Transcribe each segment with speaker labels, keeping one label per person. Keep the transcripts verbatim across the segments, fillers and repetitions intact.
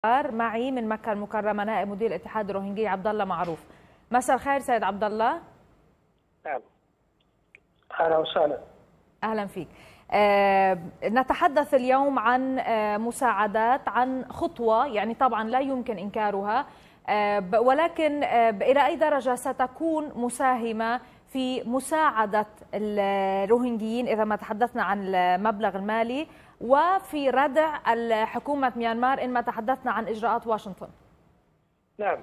Speaker 1: معي من مكة المكرمة نائب مدير الاتحاد الروهينجي عبد الله معروف. مساء الخير سيد عبد الله.
Speaker 2: نعم اهلا وسهلا.
Speaker 1: اهلا فيك. آه نتحدث اليوم عن آه مساعدات، عن خطوة يعني طبعا لا يمكن انكارها، آه ولكن آه الى اي درجة ستكون مساهمة في مساعدة الروهينجيين إذا ما تحدثنا عن المبلغ المالي، وفي ردع حكومة ميانمار إن ما تحدثنا عن إجراءات واشنطن؟
Speaker 2: نعم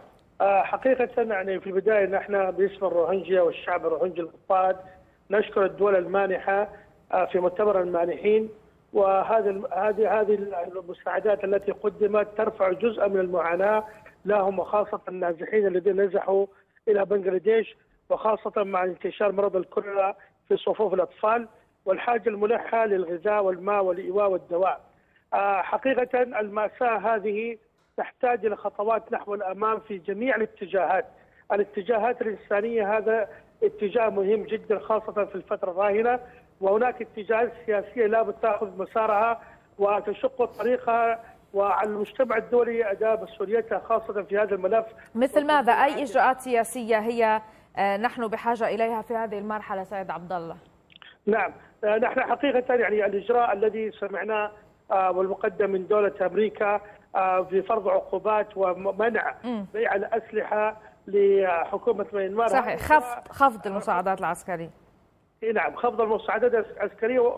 Speaker 2: حقيقة يعني في البداية نحن باسم الروهينجيا والشعب الروهينجي المضطهد نشكر الدول المانحة في مؤتمر المانحين، وهذه هذه هذه المساعدات التي قدمت ترفع جزءا من المعاناة لهم، وخاصة النازحين الذين نزحوا إلى بنغلاديش، وخاصة مع انتشار مرض الكوليرا في صفوف الأطفال والحاجة الملحة للغذاء والماء والإيواء والدواء. حقيقة المأساة هذه تحتاج إلى خطوات نحو الأمام في جميع الاتجاهات. الاتجاهات الإنسانية هذا اتجاه مهم جدا خاصة في الفترة الراهنة، وهناك اتجاهات سياسية لابد تأخذ مسارها وتشق طريقها، وعلى المجتمع الدولي أداء مسؤوليتها خاصة في هذا الملف.
Speaker 1: مثل ماذا؟ أي إجراءات سياسية هي نحن بحاجة إليها في هذه المرحلة سيد عبد الله؟
Speaker 2: نعم نحن حقيقة يعني الإجراء الذي سمعناه والمقدم من دولة أمريكا في فرض عقوبات ومنع بيع الأسلحة لحكومة ميانمار.
Speaker 1: صحيح، خفض خفض المساعدات العسكرية.
Speaker 2: نعم، خفض المساعدات العسكرية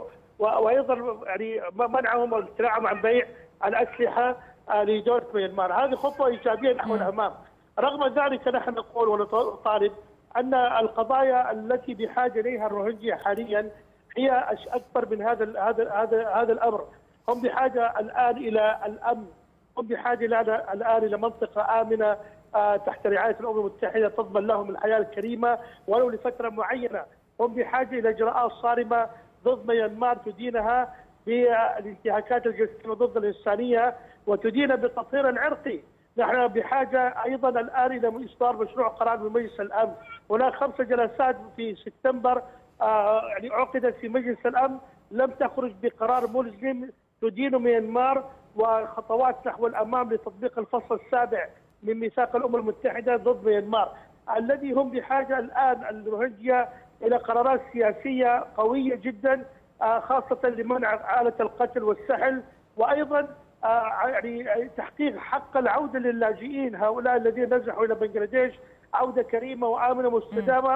Speaker 2: وأيضا يعني منعهم وامتناعهم عن بيع الأسلحة لدولة ميانمار. هذه خطوة إيجابية نحو الأمام. رغم ذلك نحن نقول ونطالب أن القضايا التي بحاجة إليها الروهينجيا حاليا هي أكبر من هذا هذا هذا هذا الأمر. هم بحاجة الآن إلى الأمن، هم بحاجة الآن إلى منطقة آمنة تحت رعاية الأمم المتحدة تضمن لهم الحياة الكريمة ولو لفترة معينة. هم بحاجة إلى إجراءات صارمة ضد ميانمار تدينها بالانتهاكات الجسيمة ضد الإنسانية وتدين بالتطهير العرقي. نحن بحاجة أيضا الآن إلى إصدار مشروع قرار من مجلس الأمن. هناك خمس جلسات في سبتمبر آه يعني عقدت في مجلس الأمن لم تخرج بقرار ملزم تدين ميانمار وخطوات نحو الأمام لتطبيق الفصل السابع من ميثاق الأمم المتحدة ضد ميانمار. الذي هم بحاجة الآن الروهينجيا إلى قرارات سياسية قوية جدا آه خاصة لمنع آلة القتل والسحل، وأيضا آه يعني تحقيق حق العودة للاجئين هؤلاء الذين نزحوا إلى بنغلاديش عودة كريمة وآمنة مستدامة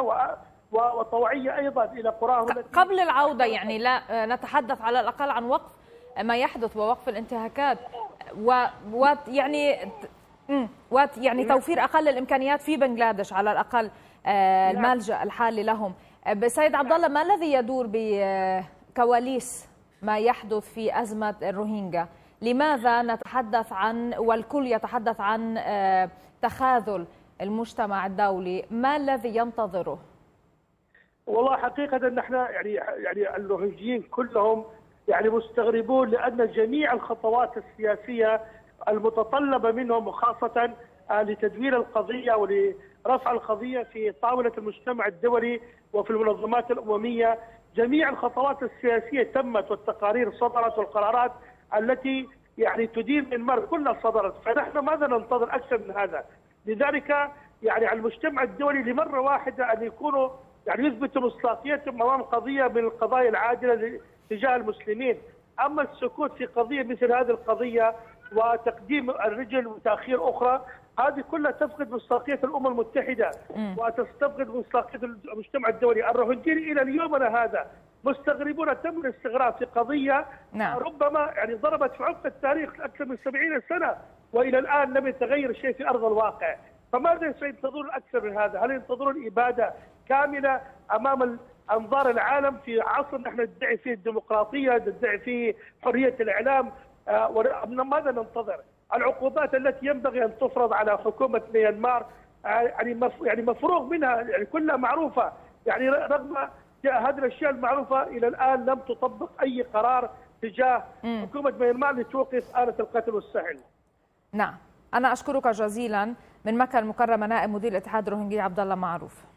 Speaker 2: وطوعية أيضا إلى قراهم.
Speaker 1: قبل العودة يعني لا نتحدث على الأقل عن وقف ما يحدث ووقف الانتهاكات ويعني يعني توفير أقل الإمكانيات في بنغلاديش على الأقل الملجأ الحالي لهم. سيد عبد الله، ما الذي يدور بكواليس ما يحدث في أزمة الروهينجا؟ لماذا نتحدث عن والكل يتحدث عن تخاذل المجتمع الدولي؟ ما الذي ينتظره؟
Speaker 2: والله حقيقة نحن يعني يعني الروهينجيين كلهم يعني مستغربون، لأن جميع الخطوات السياسية المتطلبة منهم وخاصة لتدوير القضية ولرفع القضية في طاولة المجتمع الدولي وفي المنظمات الأممية، جميع الخطوات السياسية تمت والتقارير صدرت والقرارات التي يعني تدين ميانمار كلها صدرت. فنحن ماذا ننتظر أكثر من هذا؟ لذلك يعني على المجتمع الدولي لمرة واحدة أن يكونوا يعني يثبتوا مصداقيتهم امام قضيه من القضايا العادله تجاه المسلمين. اما السكوت في قضيه مثل هذه القضيه وتقديم الرجل وتاخير اخرى، هذه كلها تفقد مصداقيه الامم المتحده وتستفقد مصداقيه المجتمع الدولي. الروهينجيين الى اليومنا هذا مستغربون تم الاستغراب في قضيه نعم. ربما يعني ضربت في عمق التاريخ اكثر من سبعين سنه والى الان لم يتغير شيء في ارض الواقع. فماذا سينتظرون اكثر من هذا؟ هل ينتظرون اباده كامله امام انظار العالم في عصر نحن ندعي فيه الديمقراطيه، ندعي فيه حريه الاعلام؟ آه ماذا ننتظر؟ العقوبات التي ينبغي ان تفرض على حكومه ميانمار آه يعني يعني مفروغ منها، يعني كلها معروفه، يعني رغم هذه الاشياء المعروفه الى الان لم تطبق اي قرار تجاه حكومه ميانمار لتوقف آلة القتل والسحل.
Speaker 1: نعم، انا اشكرك جزيلا من مكة المكرمة نائب مدير الاتحاد الروهينجي عبد الله معروف.